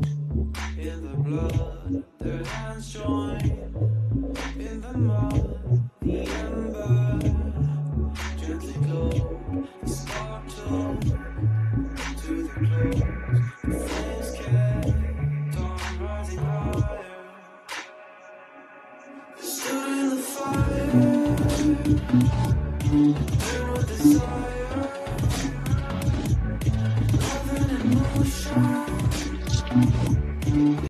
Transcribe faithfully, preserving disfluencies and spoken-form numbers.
in the blood, their hands join in the mud, the ember gently glow, the spark took to the close, the flames kept on rising higher. They stood in the fire, burned with desire.